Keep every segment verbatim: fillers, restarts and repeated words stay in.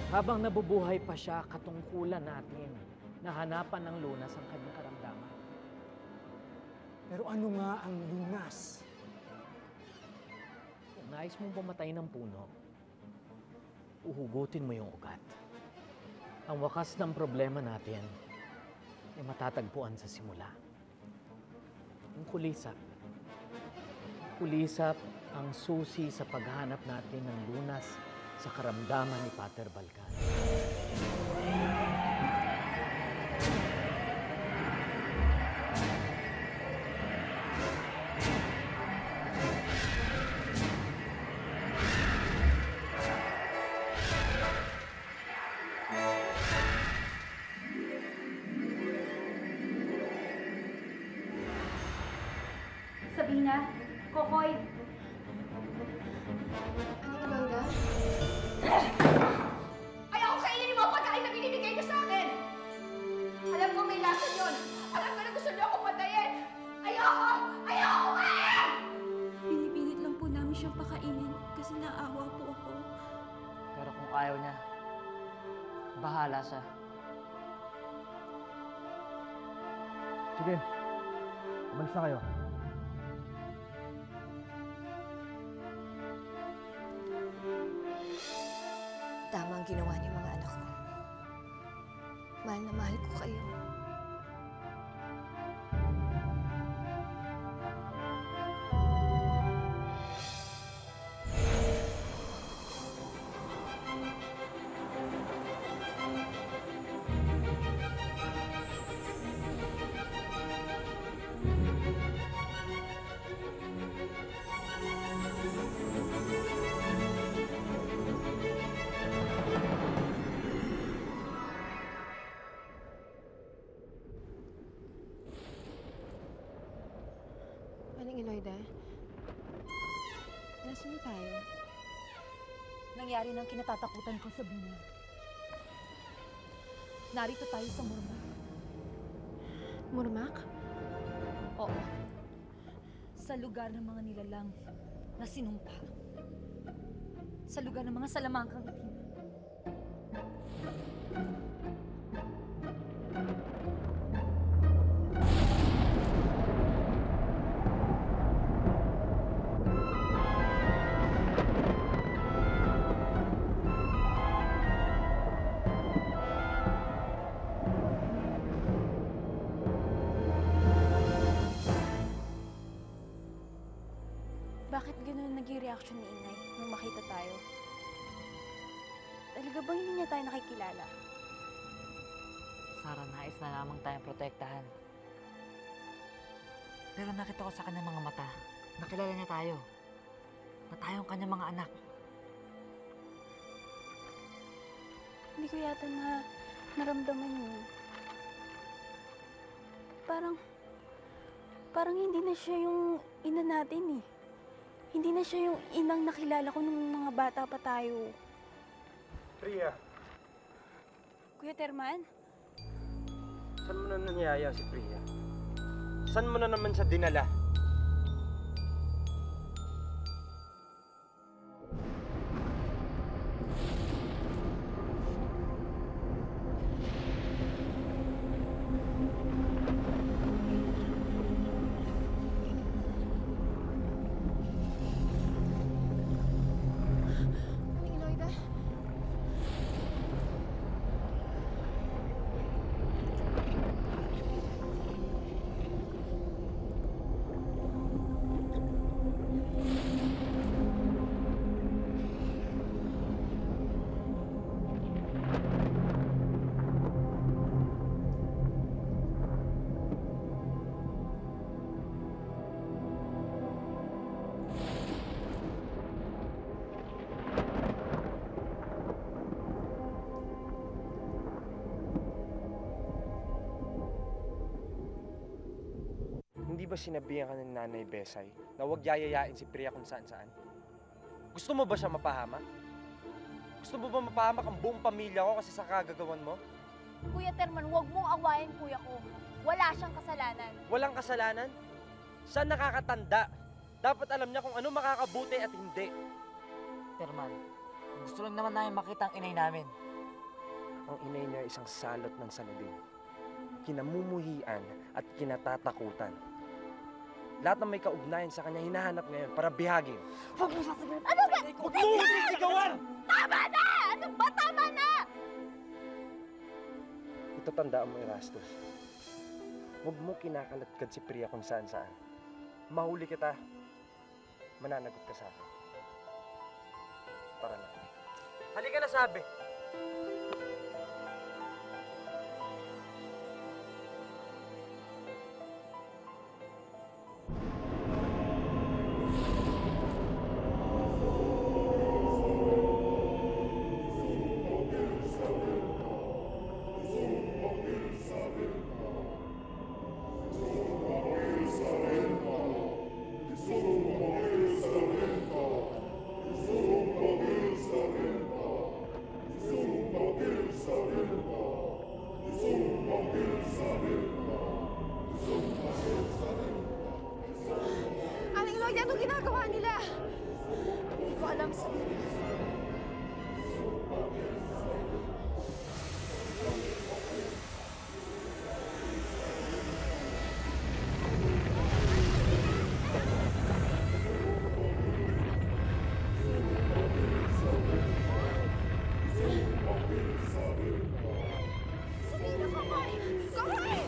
Habang nabubuhay pa siya, katungkulan natin na hanapan ng lunas ang kanyang karamdaman. Pero ano nga ang lunas? Kung nais mong pumatay ng puno, uhugutin mo yung ugat. Ang wakas ng problema natin ay matatagpuan sa simula. Ang kulisap. Kulisap ang susi sa paghanap natin ng lunas sa karamdaman ni Pater Balkan. Sabina, Kokoy. Ano Eloida? Ayaw ko kainin yung mga pagkain na binibigay niyo sa akin! Alam ko may lasa yun! Alam ko na gusto niyo ako patayin! Ayoko! Ayoko kain! Pinipilit lang po namin siyang pakainin kasi naawa po ako. Pero kung ayaw niya, bahala siya. Sige, umalis na kayo. Tama ang ginawa niyo mga anak ko. Mahal na mahal ko kayo. Eloida, nasaan na tayo? Nangyari ng kinatatakutan ko, Sabina. Narito tayo sa Murmak. Murmak? Oo. Sa lugar ng mga nilalang na sinumpa. Sa lugar ng mga salamangkang itim. Bakit gano'n naging reaction ni Inay nung makita tayo? Talaga bang hindi niya tayo nakikilala? Sara, nais na lamang tayong protektahan. Pero nakita ko sa kanyang mga mata, nakilala niya tayo. Na tayong kanyang mga anak. Hindi ko yata na naramdaman yun. Parang, parang hindi na siya yung ina natin eh. Hindi na siya yung inang nakilala ko nung mga bata pa tayo. Priya, Kuya Terman? saan mo na nanyaya si Priya? Saan mo na naman siya dinala? Hindi ba sinabihan ka ng Nanay Besay na huwag yayayain si Priya kung saan-saan? Gusto mo ba siya mapahamak? Gusto mo ba mapahamak ang buong pamilya ko kasi sa kagagawan mo? Kuya Terman, huwag mong awayin kuya ko. Wala siyang kasalanan. Walang kasalanan? Siya nakakatanda. Dapat alam niya kung ano makakabuti at hindi. Terman, gusto lang naman namin makita ang inay namin. ang inay niya isang salot ng salubin. Kinamumuhian at kinatatakutan. Lahat ng may kaugnayan sa kanya hinahanap ngayon para bihagin. Huwag mo sasabihin. Ano ba? Huwag mo sisigawan! Tama na! Ano ba? Tama na! Ito tandaan mo, Erastus. Huwag mo kinakaladkad si Priya kung saan saan. Mahuli kita, mananagot ka sa akin. Tara na. Halika na, sabi! Ang Eloida, anong ginagawa nila? Hindi ko alam, Sabina. Sabina, Kokoy! Kokoy!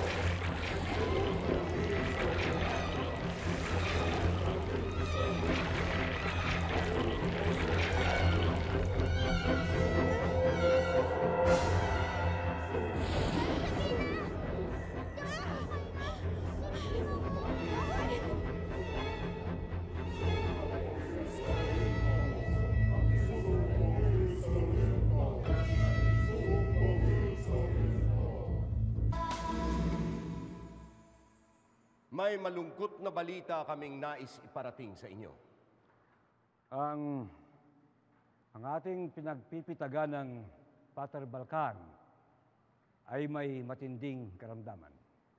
May malungkot na balita kaming nais iparating sa inyo. Ang, ang ating pinagpipitagan ng Pater Balkan ay may matinding karamdaman.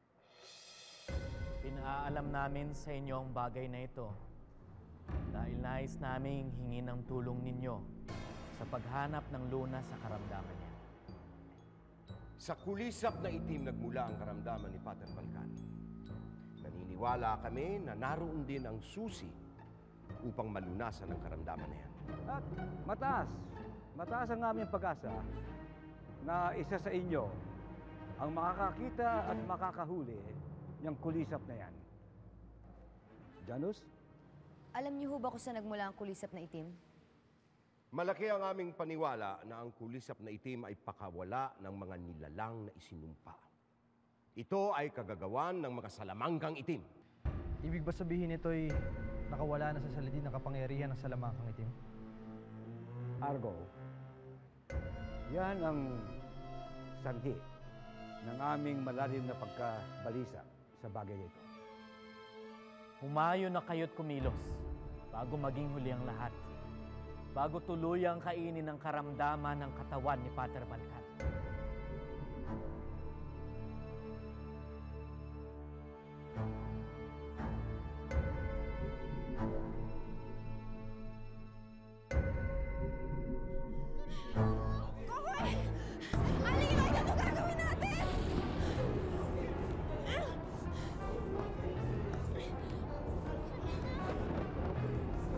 Pinaalam namin sa inyo ang bagay na ito dahil nais naming hingin ang tulong ninyo sa paghanap ng lunas sa karamdaman niya. Sa kulisap na itim nagmula ang karamdaman ni Pater Balkan. Naniniwala kami na naroon din ang susi upang malunasan ang karamdaman na yan. At mataas, mataas ang aming pag-asa na isa sa inyo ang makakakita at makakahuli niyang kulisap na yan. Janus? Alam niyo ho ba kung saan nagmula ang kulisap na itim? Malaki ang aming paniwala na ang kulisap na itim ay pakawala ng mga nilalang na isinumpa. Ito ay kagagawan ng mga salamangkang itim. Ibig ba sabihin ito'y nakawala na sa salidi ng kapangyarihan ng salamangkang itim? Argo, yan ang sanhi ng aming malalim na pagkabalisa sa bagay nito. Humayo na kayo't kumilos bago maging huli ang lahat. Bago tuluyang kainin ang karamdaman ng katawan ni Pater Balkan.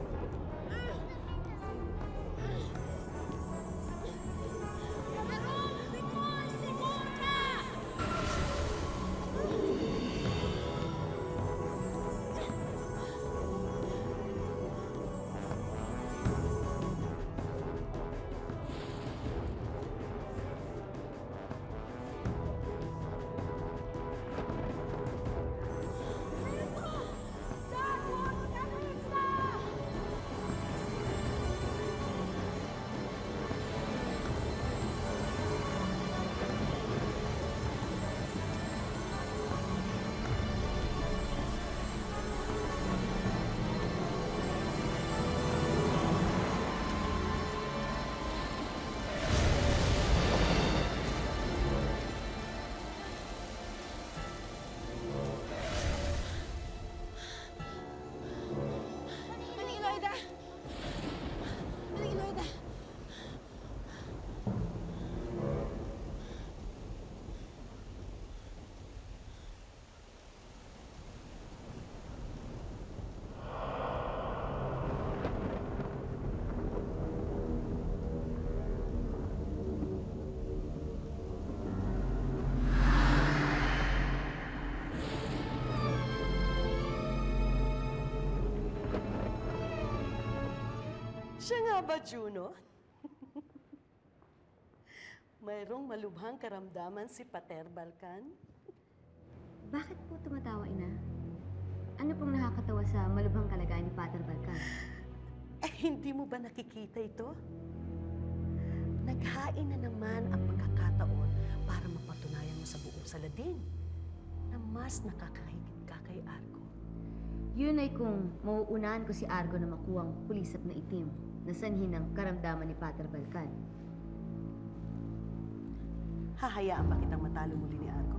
Garong! Siya nga ba, Juno? Mayroong malubhang karamdaman si Pater Balkan? Bakit po tumatawa, Ina? Ano pong nakakatawa sa malubhang kalagayan ni Pater Balkan? Eh, hindi mo ba nakikita ito? Naghain na naman ang pagkakataon para mapatunayan mo sa buong Saladin na mas nakakahigit ka kay Argo. Yun ay kung mauunahan ko si Argo na makuha ang kulisap na itim na sanhi ng karamdaman ni Pater Balkan. Hahayaan ba kitang matalo muli ni Argo?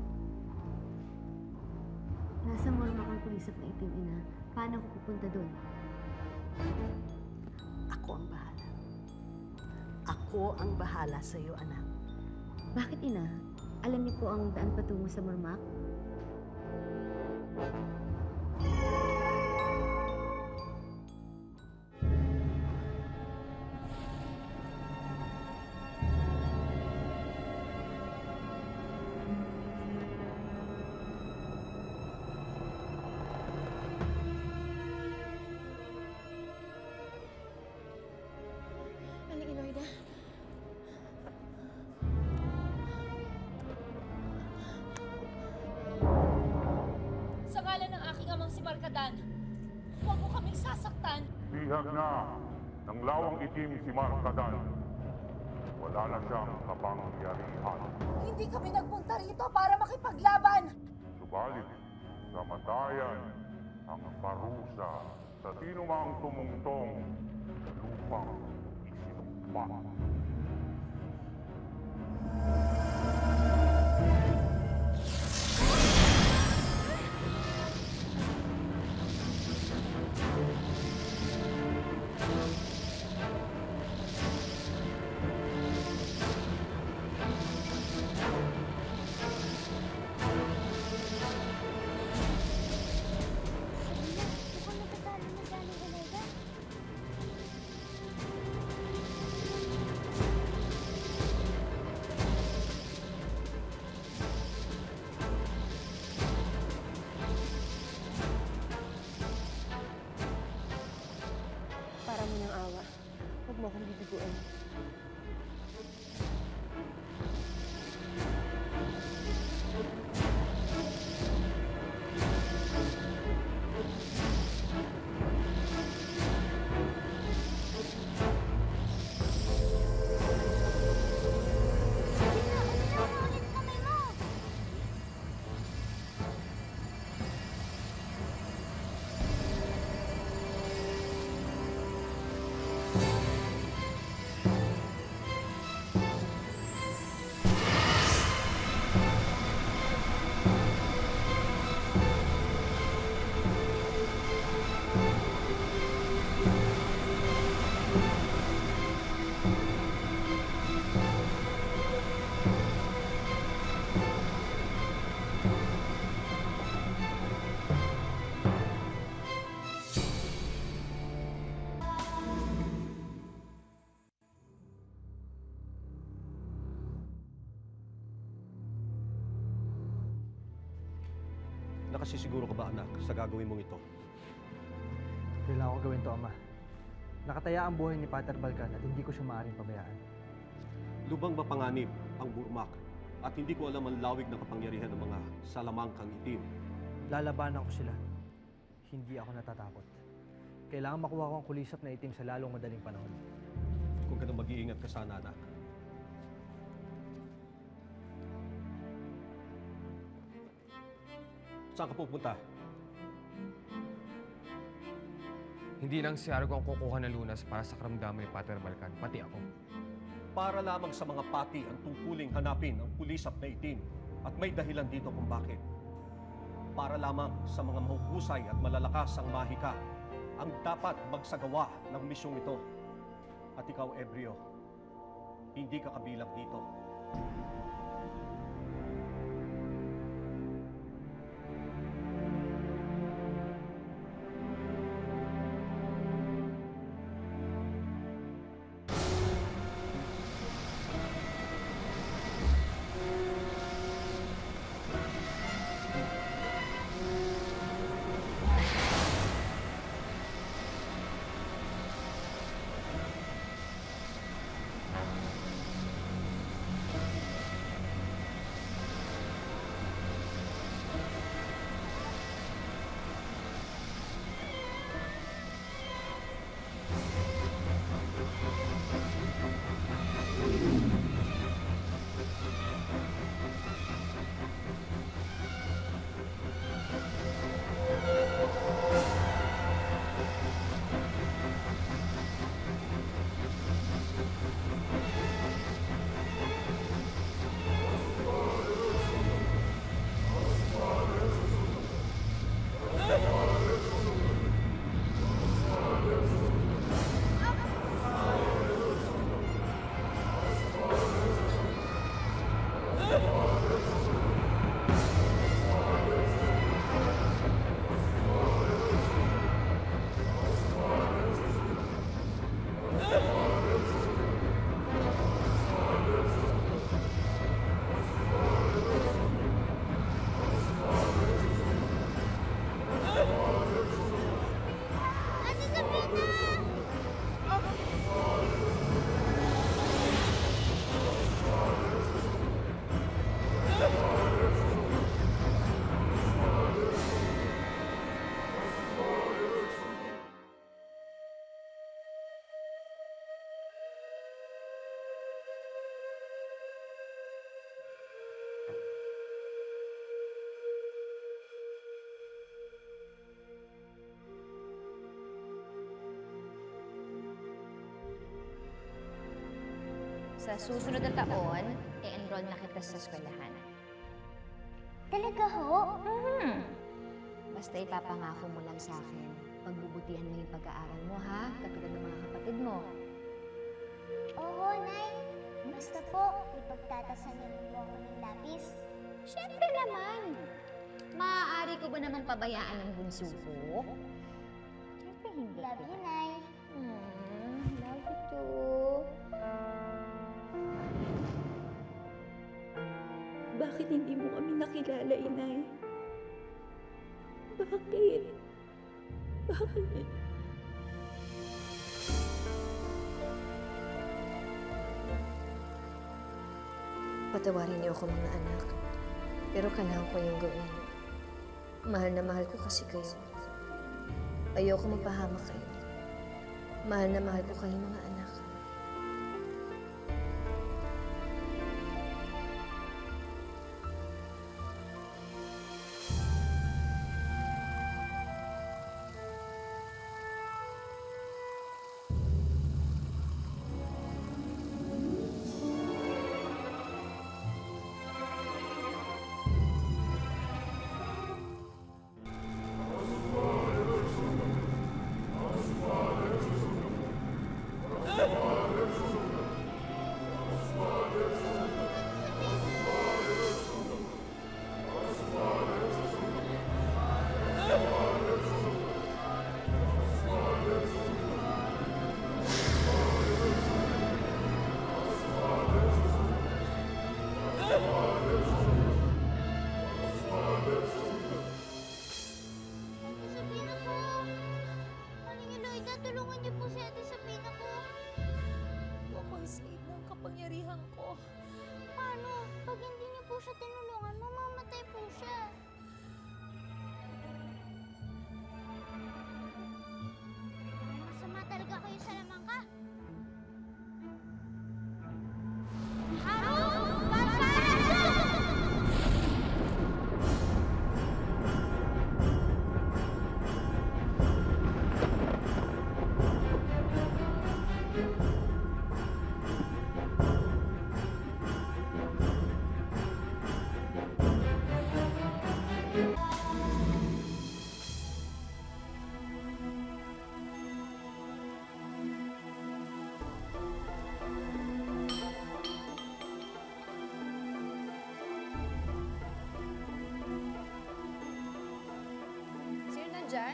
Nasa morma kang kulisap na itim, Ina. Paano ako pupunta doon? Ako ang bahala. Ako ang bahala sa iyo, anak. Bakit, Ina? Alam niyo po ang daan patungo sa Mormak? Huwag mo kaming sasaktan. Bihag na ng lawang itim si Markadan. Wala na siyang kapangyarihan. Hindi kami nagpunta rito para makipaglaban. Subalit, kamatayan ang parusa sa sino mang tumungtong sa lupang isinumpa. mo akong bibiguin. Nakasisiguro ka ba, anak, sa gagawin mong ito? Kailangan ko gawin to, Ama. Nakataya ang buhay ni Pater Balkan at hindi ko siya maaaring pabayaan. Lubang mapanganib ang burmak at hindi ko alam ang lawig ng kapangyarihan ng mga salamangkang itim. Lalabanan ko sila. Hindi ako natatakot. Kailangan makuha ko ang kulisap na itim sa lalong madaling panahon. Kung ganun, mag-iingat ka sana, anak. Saan ka pupunta? Hindi lang si Argo ang kukuha ng lunas para sa karamdaman ni Pater Balkan, pati ako. Para lamang sa mga pati ang tungkuling hanapin ang pulisap na itim at may dahilan dito kung bakit. Para lamang sa mga mahuhusay at malalakas ang mahika ang dapat magsagawa ng misyong ito. At ikaw, Ebrio, hindi ka kabilang dito. Sa susunod na taon, i-enroll na kita sa eskwelahan. Talaga ho? Hmm. Basta ipapangako mo lang sa akin, pagbubutihan mo yung pag-aaral mo, ha? Katulad ng mga kapatid mo. Oo, Nay. Basta po, ipagtatasanin mo ako ng lapis. Siyempre naman. Maaari ko ba naman pabayaan ang bunso ko? Siyempre hindi. Love you, Nay. Hmm, love you too. Bakit hindi mo kami nakilala, Inay? Bakit? Bakit? Patawarin niyo ako, mga anak. Pero kailangan ko yung gawin. Mahal na mahal ko kasi kayo. Ayoko mapahamak kayo. Mahal na mahal ko kayo, mga anak. Diyan?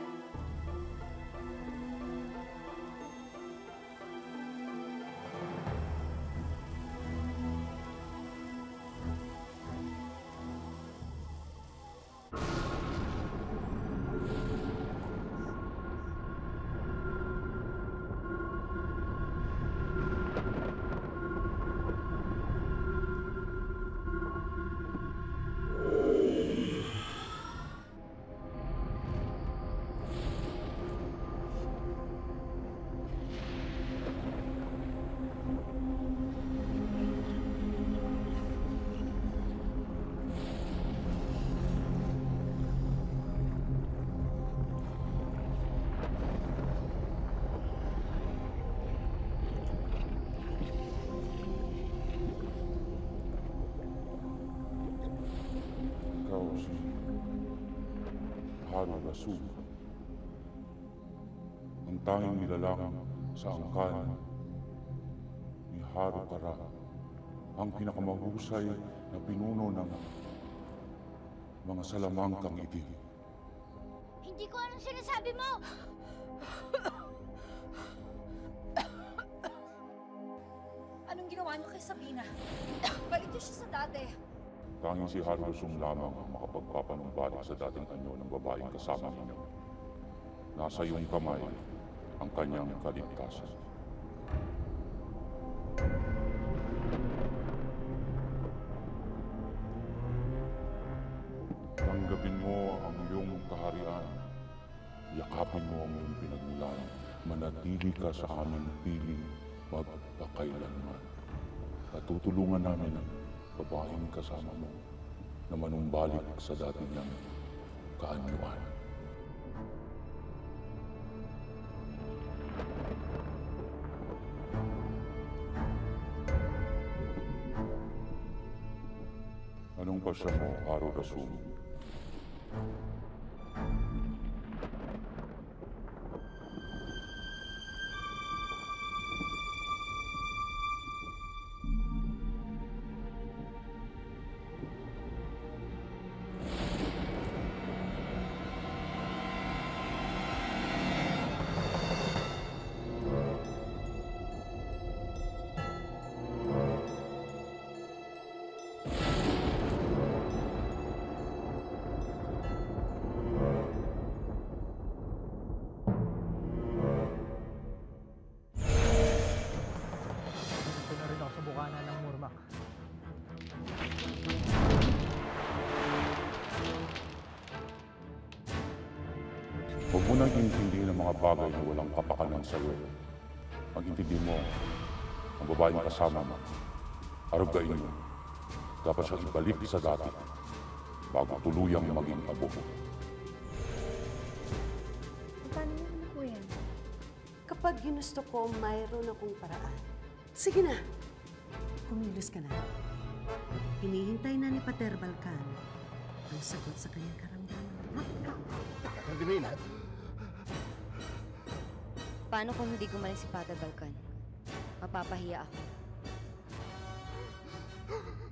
Rasul, ang tanging nilalang sa angkan ni Harukara, ang pinakamahusay na pinuno ng mga salamangkang itim. Hindi ko anong sinasabi mo! Anong ginawa niyo kay Sabina? Balik niyo siya sa dati. Tanging si Harusum lamang ang makapagpapanumbalik sa dating anyo ng babaeng kasama ninyo. Nasa iyong kamay ang kanyang kaligtasan. Tanggapin mo ang iyong kaharian. Yakapin mo ang iyong pinagmulan. Manatili ka sa aming piling magpakailanman. At tutulungan namin ang babaeng kasama mo na manumbalik sa dati niyang kaanyuan. pasya mo, Aro Rasum. Huwag mo nang intindihin ang mga bagay na walang kapakanan sa'yo. Mag-intindi mo, ang babaeng kasama mo, arugain mo. Dapat siyang ibalik sa dati bago tuluyang maging abo. Paano mo na po yan? Kapag ginusto ko, mayroon akong paraan. Sige na, kumilos ka na. Hinihintay na ni Pater Balkan ang sagot sa kanyang karamdaman. Katrina! Paano kung hindi gumaling si Pater Balkan? Mapapahiya ako.